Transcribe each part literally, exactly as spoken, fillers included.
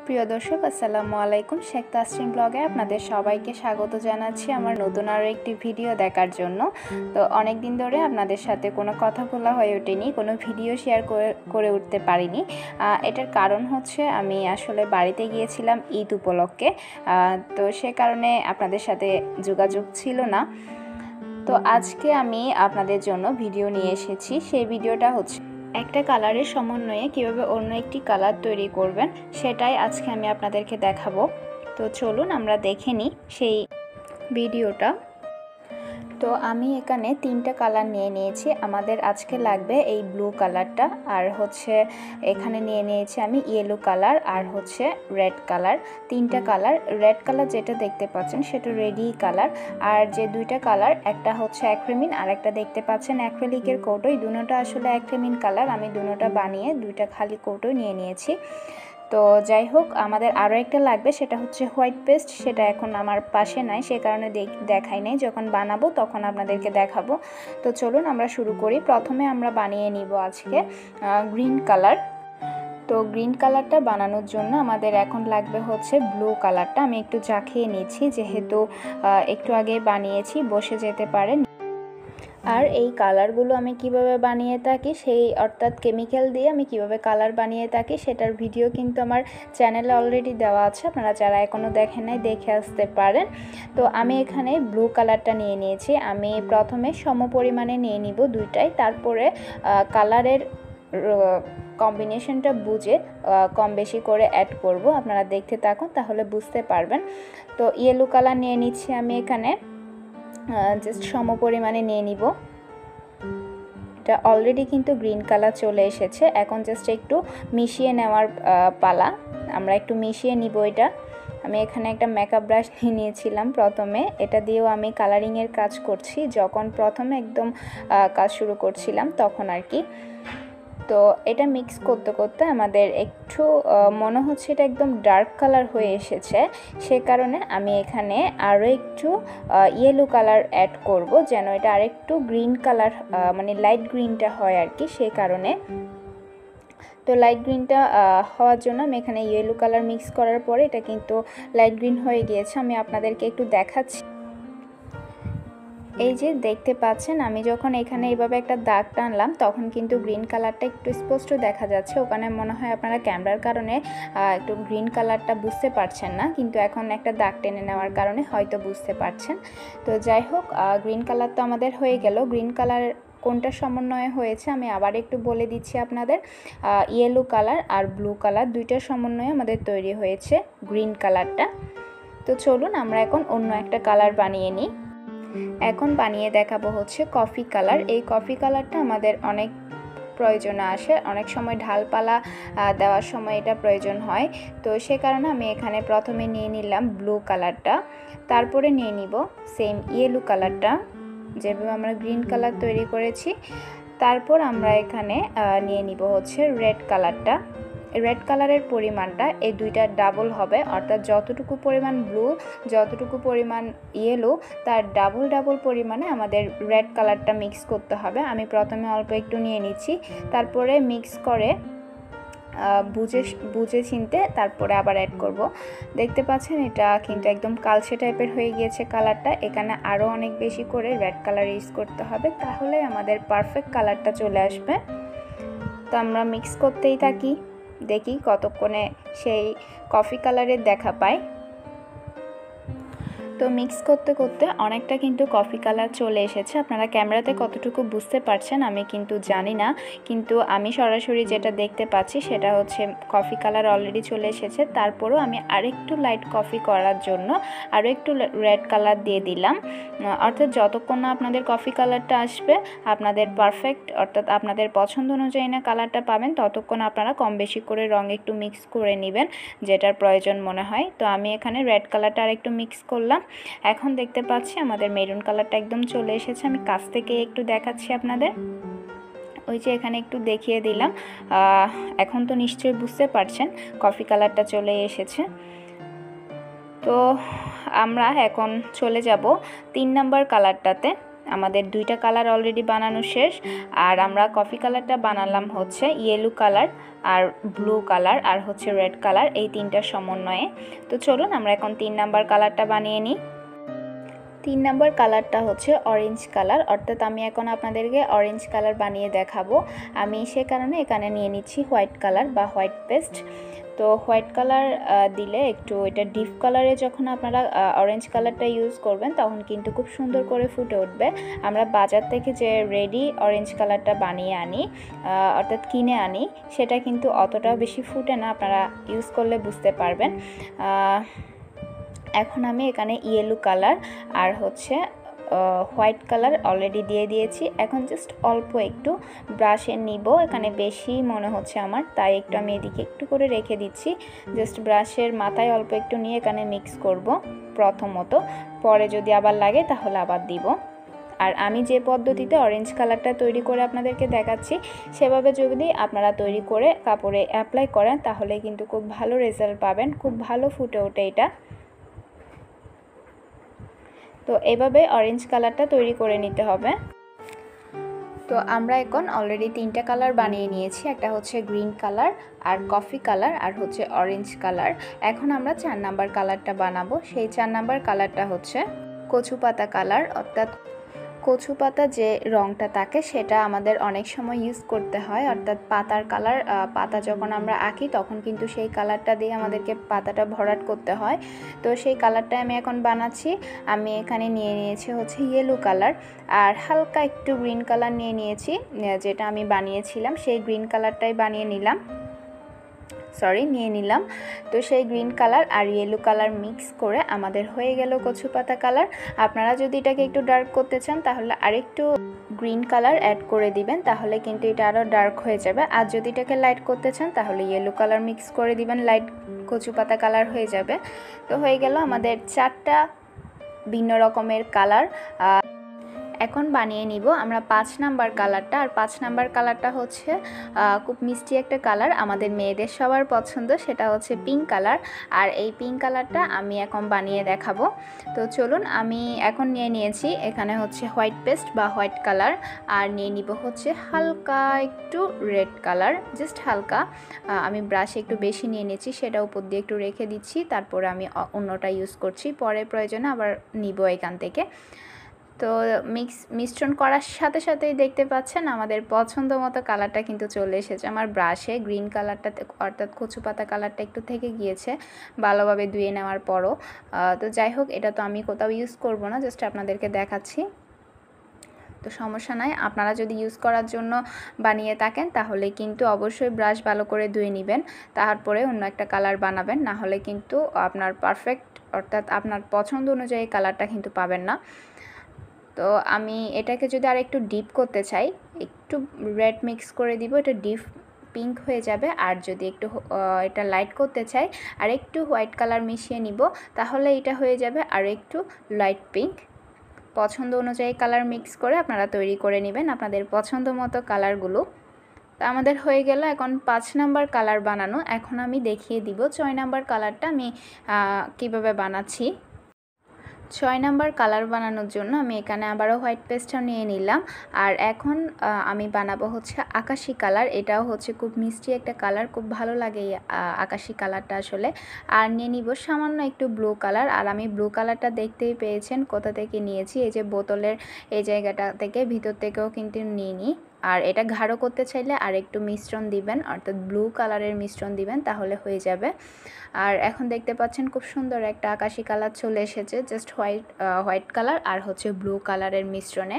প্রিয় দর্শক আসসালামু আলাইকুম। শেখ তাসরিন ব্লগে আপনাদের সবাইকে স্বাগত জানাচ্ছি আমার নতুন আরও একটি ভিডিও দেখার জন্য। তো অনেক দিন ধরে আপনাদের সাথে কোনো কথা বলা হয়ে ওঠেনি, কোনো ভিডিও শেয়ার করে করে উঠতে পারিনি। এটার কারণ হচ্ছে আমি আসলে বাড়িতে গিয়েছিলাম ঈদ উপলক্ষে, তো সে কারণে আপনাদের সাথে যোগাযোগ ছিল না। তো আজকে আমি আপনাদের জন্য ভিডিও নিয়ে এসেছি। সেই ভিডিওটা হচ্ছে একটা কালারের সমন্বয়ে কিভাবে অন্য একটি কালার তৈরি করবেন, সেটাই আজকে আমি আপনাদেরকে দেখাবো। তো চলুন আমরা দেখে নিই সেই ভিডিওটা। তো আমি এখানে তিনটা কালার নিয়ে নিয়েছি। আমাদের আজকে লাগবে এই ব্লু কালারটা, আর হচ্ছে এখানে নিয়ে নিয়েছি আমি ইয়েলো কালার আর হচ্ছে রেড কালার। তিনটা কালার, রেড কালার যেটা দেখতে পাচ্ছেন সেটা রেডি কালার, আর যে দুইটা কালার একটা হচ্ছে অ্যাক্রিমিন আর একটা দেখতে পাচ্ছেন অ্যাক্রিলিকের কৌটো। এই দুটোটা আসলে অ্যাক্রিমিন কালার, আমি দুটোটা বানিয়ে দুইটা খালি কৌটো নিয়ে নিয়েছি। তো যাই হোক, আমাদের আরও একটা লাগবে, সেটা হচ্ছে হোয়াইট পেস্ট। সেটা এখন আমার পাশে নাই, সে কারণে দেখাই নাই, যখন বানাবো তখন আপনাদেরকে দেখাবো। তো চলুন আমরা শুরু করি। প্রথমে আমরা বানিয়ে নিব আজকে গ্রিন কালার। তো গ্রিন কালারটা বানানোর জন্য আমাদের এখন লাগবে হচ্ছে ব্লু কালারটা। আমি একটু জাকিয়ে নিচ্ছি, যেহেতু একটু আগে বানিয়েছি, বসে যেতে পারে। আর এই কালারগুলো আমি কিভাবে বানিয়ে থাকি, সেই অর্থাৎ কেমিক্যাল দিয়ে আমি কিভাবে কালার বানিয়ে থাকি সেটার ভিডিও কিন্তু আমার চ্যানেলে অলরেডি দেওয়া আছে, আপনারা যারা এখনও দেখেন নাই দেখে আসতে পারেন। তো আমি এখানে ব্লু কালারটা নিয়ে নিয়েছি। আমি প্রথমে সম পরিমাণে নিয়ে নিব দুইটাই, তারপরে কালারের কম্বিনেশনটা বুঝে কম বেশি করে অ্যাড করব। আপনারা দেখতে থাকুন, তাহলে বুঝতে পারবেন। তো ইয়েলো কালার নিয়ে নিচ্ছি আমি এখানে, জাস্ট সম পরিমাণে নিয়ে নিব। এটা অলরেডি কিন্তু গ্রিন কালার চলে এসেছে, এখন জাস্ট একটু মিশিয়ে নেওয়ার পালা। আমরা একটু মিশিয়ে নিব এটা। আমি এখানে একটা মেকআপ ব্রাশ নিয়ে নিয়েছিলাম প্রথমে, এটা দিয়েও আমি কালারিংয়ের কাজ করছি, যখন প্রথমে একদম কাজ শুরু করছিলাম তখন আর কি। তো এটা মিক্স করতে করতে আমাদের একটু মনে হচ্ছে এটা একদম ডার্ক কালার হয়ে এসেছে, সে কারণে আমি এখানে আরও একটু ইয়েলো কালার অ্যাড করব, যেন এটা আরেকটু গ্রিন কালার মানে লাইট গ্রিনটা হয় আর কি, সেই কারণে। তো লাইট গ্রিনটা হওয়ার জন্য আমি এখানে ইয়েলো কালার মিক্স করার পরে এটা কিন্তু লাইট গ্রিন হয়ে গিয়েছে। আমি আপনাদেরকে একটু দেখাচ্ছি। এই যে দেখতে পাচ্ছেন, আমি যখন এখানে এইভাবে একটা দাগ টানলাম তখন কিন্তু গ্রিন কালারটা একটু স্পষ্ট দেখা যাচ্ছে। ওখানে মনে হয় আপনারা ক্যামেরার কারণে একটু গ্রিন কালারটা বুঝতে পারছেন না, কিন্তু এখন একটা দাগ টেনে নেওয়ার কারণে হয়তো বুঝতে পারছেন। তো যাই হোক, গ্রিন কালার তো আমাদের হয়ে গেল। গ্রিন কালার কোনটা সমন্বয়ে হয়েছে আমি আবার একটু বলে দিচ্ছি আপনাদের। ইয়েলো কালার আর ব্লু কালার দুইটার সমন্বয়ে আমাদের তৈরি হয়েছে গ্রিন কালারটা। তো চলুন আমরা এখন অন্য একটা কালার বানিয়ে নিই। এখন বানিয়ে দেখাবো হচ্ছে কফি কালার। এই কফি কালারটা আমাদের অনেক প্রয়োজনে আসে, অনেক সময় ঢালপালা দেওয়ার সময় এটা প্রয়োজন হয়। তো সে কারণে আমি এখানে প্রথমে নিয়ে নিলাম ব্লু কালারটা, তারপরে নিয়ে নিব সেম ইয়েলো কালারটা, যেভাবে আমরা গ্রিন কালার তৈরি করেছি। তারপর আমরা এখানে নিয়ে নিব হচ্ছে রেড কালারটা। রেড কালারের পরিমাণটা এই দুইটা ডাবল হবে, অর্থাৎ যতটুকু পরিমাণ ব্লু যতটুকু পরিমাণ ইয়েলো তার ডাবল ডাবল পরিমাণে আমাদের রেড কালারটা মিক্স করতে হবে। আমি প্রথমে অল্প একটু নিয়ে নিচ্ছি, তারপরে মিক্স করে বুঝে বুঝে চিনতে তারপরে আবার অ্যাড করব। দেখতে পাচ্ছেন এটা কিন্তু একদম কালচে টাইপের হয়ে গিয়েছে কালারটা। এখানে আরও অনেক বেশি করে রেড কালার ইউজ করতে হবে, তাহলে আমাদের পারফেক্ট কালারটা চলে আসবে। তো আমরা মিক্স করতেই থাকি, দেখি কতক্ষণে সেই কফি কালারের দেখা পাই। তো মিক্স করতে করতে অনেকটা কিন্তু কফি কালার চলে এসেছে। আপনারা ক্যামেরাতে কতটুকু বুঝতে পারছেন আমি কিন্তু জানি না, কিন্তু আমি সরাসরি যেটা দেখতে পাচ্ছি সেটা হচ্ছে কফি কালার অলরেডি চলে এসেছে। তারপরেও আমি আরেকটু লাইট কফি করার জন্য আরও একটু রেড কালার দিয়ে দিলাম, অর্থাৎ যতক্ষণ না আপনাদের কফি কালারটা আসবে আপনাদের পারফেক্ট, অর্থাৎ আপনাদের পছন্দ অনুযায়ী না কালারটা পাবেন, ততক্ষণ আপনারা কম বেশি করে রং একটু মিক্স করে নেবেন যেটার প্রয়োজন মনে হয়। তো আমি এখানে রেড কালারটা আর একটু মিক্স করলাম। এখন দেখতে পাচ্ছি আমাদের মেরুন কালারটা একদম চলে এসেছে। আমি কাছ থেকে একটু দেখাচ্ছি আপনাদের, ওই যে এখানে একটু দেখিয়ে দিলাম। এখন তো নিশ্চয়ই বুঝতে পারছেন কফি কালারটা চলে এসেছে। তো আমরা এখন চলে যাব তিন নাম্বার কালারটাতে। আমাদের দুইটা কালার অলরেডি বানানো শেষ। আর আমরা কফি কালারটা বানালাম হচ্ছে ইয়েলো কালার আর ব্লু কালার আর হচ্ছে রেড কালার, এই তিনটার সমন্বয়ে। তো চলুন আমরা এখন তিন নাম্বার কালারটা বানিয়ে নিই। তিন নাম্বার কালারটা হচ্ছে অরেঞ্জ কালার, অর্থাৎ আমি এখন আপনাদেরকে অরেঞ্জ কালার বানিয়ে দেখাবো। আমি সে কারণে এখানে নিয়ে নিচ্ছি হোয়াইট কালার বা হোয়াইট পেস্ট। তো হোয়াইট কালার দিলে একটু এটা ডিপ কালারে যখন আপনারা অরেঞ্জ কালারটা ইউজ করবেন তখন কিন্তু খুব সুন্দর করে ফুটে উঠবে। আমরা বাজার থেকে যে রেডি অরেঞ্জ কালারটা বানিয়ে আনি অর্থাৎ কিনে আনি, সেটা কিন্তু অতটাও বেশি ফুটে না, আপনারা ইউজ করলে বুঝতে পারবেন। এখন আমি এখানে ইয়েলো কালার আর হচ্ছে হোয়াইট কালার অলরেডি দিয়ে দিয়েছি। এখন জাস্ট অল্প একটু ব্রাশে নিব, এখানে বেশি মনে হচ্ছে আমার, তাই একটু আমি এদিকে একটু করে রেখে দিচ্ছি। জাস্ট ব্রাশের মাথায় অল্প একটু নিয়ে এখানে মিক্স করব প্রথমত, পরে যদি আবার লাগে তাহলে আবার দিব। আর আমি যে পদ্ধতিতে অরেঞ্জ কালারটা তৈরি করে আপনাদেরকে দেখাচ্ছি সেভাবে যদি আপনারা তৈরি করে কাপড়ে অ্যাপ্লাই করেন তাহলে কিন্তু খুব ভালো রেজাল্ট পাবেন, খুব ভালো ফুটে ওঠে এটা। তো এভাবে অরেঞ্জ কালারটা তৈরি করে নিতে হবে। তো আমরা এখন অলরেডি তিনটা কালার বানিয়ে নিয়েছি, একটা হচ্ছে গ্রিন কালার আর কফি কালার আর হচ্ছে অরেঞ্জ কালার। এখন আমরা চার নাম্বার কালারটা বানাবো। সেই চার নাম্বার কালারটা হচ্ছে কচু পাতা কালার, অর্থাৎ কচু পাতা যে রঙটা থাকে সেটা আমাদের অনেক সময় ইউজ করতে হয়, অর্থাৎ পাতার কালার, পাতা যখন আমরা আঁকি তখন কিন্তু সেই কালারটা দিয়ে আমাদেরকে পাতাটা ভরাট করতে হয়। তো সেই কালারটা আমি এখন বানাচ্ছি। আমি এখানে নিয়ে নিয়েছি হচ্ছে ইয়েলো কালার আর হালকা একটু গ্রিন কালার নিয়ে নিয়েছি, যেটা আমি বানিয়েছিলাম সেই গ্রিন কালারটাই বানিয়ে নিলাম সরি নিয়ে নিলাম। তো সেই গ্রিন কালার আর ইয়েলো কালার মিক্স করে আমাদের হয়ে গেল কচু পাতা কালার। আপনারা যদি এটাকে একটু ডার্ক করতে চান তাহলে আরেকটু গ্রিন কালার অ্যাড করে দিবেন, তাহলে কিন্তু এটা আরও ডার্ক হয়ে যাবে। আর যদি এটাকে লাইট করতে চান তাহলে ইয়েলো কালার মিক্স করে দিবেন, লাইট কচু পাতা কালার হয়ে যাবে। তো হয়ে গেল আমাদের চারটা ভিন্ন রকমের কালার। এখন বানিয়ে নিব আমরা পাঁচ নাম্বার কালারটা। আর পাঁচ নাম্বার কালারটা হচ্ছে খুব মিষ্টি একটা কালার, আমাদের মেয়েদের সবার পছন্দ, সেটা হচ্ছে পিঙ্ক কালার। আর এই পিঙ্ক কালারটা আমি এখন বানিয়ে দেখাবো। তো চলুন, আমি এখন নিয়ে নিয়েছি এখানে হচ্ছে হোয়াইট পেস্ট বা হোয়াইট কালার, আর নিয়ে নিব হচ্ছে হালকা একটু রেড কালার, জাস্ট হালকা। আমি ব্রাশে একটু বেশি নিয়ে নিয়েছি, সেটা উপর দিয়ে একটু রেখে দিচ্ছি, তারপরে আমি অন্যটা ইউজ করছি, পরে প্রয়োজনে আবার নিব এখান থেকে। তো মিক্স মিশ্রণ করার সাথে সাথেই দেখতে পাচ্ছেন আমাদের পছন্দ মতো কালারটা কিন্তু চলে এসেছে। আমার ব্রাশে গ্রিন কালারটা অর্থাৎ কচু পাতা কালারটা একটু থেকে গিয়েছে ভালোভাবে ধুয়ে নেওয়ার পরও। তো যাই হোক, এটা তো আমি কোথাও ইউজ করব না, জাস্ট আপনাদেরকে দেখাচ্ছি। তো সমস্যা নাই, আপনারা যদি ইউজ করার জন্য বানিয়ে থাকেন তাহলে কিন্তু অবশ্যই ব্রাশ ভালো করে ধুয়ে নেবেন, তারপরে অন্য একটা কালার বানাবেন, না হলে কিন্তু আপনার পারফেক্ট অর্থাৎ আপনার পছন্দ অনুযায়ী কালারটা কিন্তু পাবেন না। তো আমি এটাকে যদি আর একটু ডিপ করতে চাই, একটু রেড মিক্স করে দিব, এটা ডিপ পিঙ্ক হয়ে যাবে। আর যদি একটু এটা লাইট করতে চাই আর একটু হোয়াইট কালার মিশিয়ে নিব, তাহলে এটা হয়ে যাবে আর একটু লাইট পিঙ্ক। পছন্দ অনুযায়ী কালার মিক্স করে আপনারা তৈরি করে নেবেন আপনাদের পছন্দ মতো কালারগুলো। তো আমাদের হয়ে গেল এখন পাঁচ নাম্বার কালার বানানো। এখন আমি দেখিয়ে দিব ছয় নাম্বার কালারটা আমি কিভাবে বানাচ্ছি। ছয় নাম্বার কালার বানানোর জন্য আমি এখানে আবারও হোয়াইট পেস্টটা নিয়ে নিলাম। আর এখন আমি বানাবো হচ্ছে আকাশি কালার, এটাও হচ্ছে খুব মিষ্টি একটা কালার, খুব ভালো লাগে এই আকাশি কালারটা আসলে। আর নিয়ে নিব সামান্য একটু ব্লু কালার। আর আমি ব্লু কালারটা দেখতেই পেয়েছেন কোথা থেকে নিয়েছি, এই যে বোতলের এই জায়গাটা থেকে, ভিতর থেকেও কিন্তু নিয়ে নিই। আর এটা গাঢ় করতে চাইলে আর একটু মিশ্রণ দিবেন, অর্থাৎ ব্লু কালারের মিশ্রণ দিবেন, তাহলে হয়ে যাবে। আর এখন দেখতে পাচ্ছেন খুব সুন্দর একটা আকাশি কালার চলে এসেছে, জাস্ট হোয়াইট হোয়াইট কালার আর হচ্ছে ব্লু কালারের মিশ্রণে।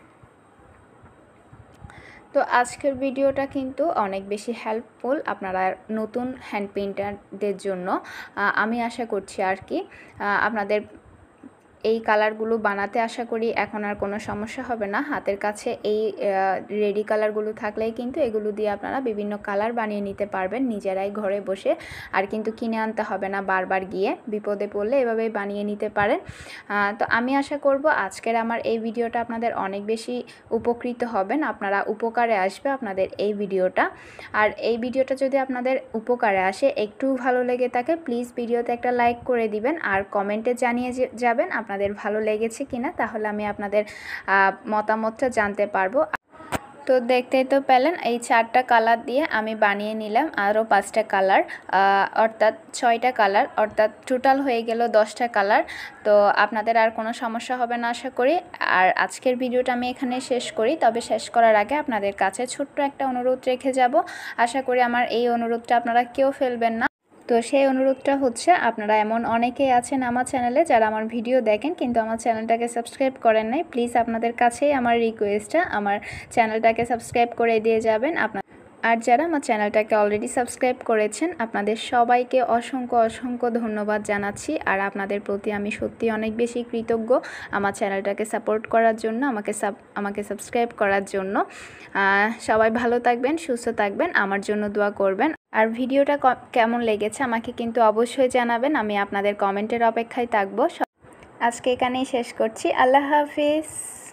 তো আজকের ভিডিওটা কিন্তু অনেক বেশি হেল্পফুল আপনারা নতুন হ্যান্ড পেইন্টারদের জন্য। আমি আশা করছি আর কি আপনাদের এই কালারগুলো বানাতে আশা করি এখন আর কোনো সমস্যা হবে না। হাতের কাছে এই রেডি কালারগুলো থাকলেই কিন্তু এগুলো দিয়ে আপনারা বিভিন্ন কালার বানিয়ে নিতে পারবেন নিজেরাই ঘরে বসে, আর কিন্তু কিনে আনতে হবে না বারবার গিয়ে, বিপদে পড়লে এভাবেই বানিয়ে নিতে পারেন। তো আমি আশা করব আজকের আমার এই ভিডিওটা আপনাদের অনেক বেশি উপকৃত হবেন, আপনারা উপকারে আসবে আপনাদের এই ভিডিওটা। আর এই ভিডিওটা যদি আপনাদের উপকারে আসে, একটু ভালো লেগে থাকে, প্লিজ ভিডিওতে একটা লাইক করে দিবেন আর কমেন্টে জানিয়ে যাবেন আপনার আপনাদের ভালো লেগেছে কিনা, তাহলে আমি আপনাদের মতামতটা জানতে পারবো। তো দেখতেই তো পেলেন এই চারটা কালার দিয়ে আমি বানিয়ে নিলাম আরও পাঁচটা কালার, অর্থাৎ ছয়টা কালার, অর্থাৎ টোটাল হয়ে গেল দশটা কালার। তো আপনাদের আর কোনো সমস্যা হবে না আশা করি। আর আজকের ভিডিওটা আমি এখানে শেষ করি, তবে শেষ করার আগে আপনাদের কাছে ছোট্ট একটা অনুরোধ রেখে যাব। আশা করি আমার এই অনুরোধটা আপনারা কেউ ফেলবেন না। তো সেই অনুরোধটা হচ্ছে, আপনারা এমন অনেকেই আছেন আমার চ্যানেলে যারা আমার ভিডিও দেখেন কিন্তু আমার চ্যানেলটাকে সাবস্ক্রাইব করেন নাই। প্লিজ আপনাদের কাছেই আমার রিকোয়েস্টটা, আমার চ্যানেলটাকে সাবস্ক্রাইব করে দিয়ে যাবেন। আপনার আর যারা আমার চ্যানেলটাকে অলরেডি সাবস্ক্রাইব করেছেন আপনাদের সবাইকে অসংখ্য অসংখ্য ধন্যবাদ জানাচ্ছি। আর আপনাদের প্রতি আমি সত্যি অনেক বেশি কৃতজ্ঞ আমার চ্যানেলটাকে সাপোর্ট করার জন্য, আমাকে সাব আমাকে সাবস্ক্রাইব করার জন্য। সবাই ভালো থাকবেন, সুস্থ থাকবেন, আমার জন্য দোয়া করবেন। আর ভিডিওটা কেমন লেগেছে আমাকে কিন্তু অবশ্যই জানাবেন, আমি আপনাদের কমেন্টের অপেক্ষায় থাকবো। আজকে এখানেই শেষ করছি। আল্লাহ হাফিজ।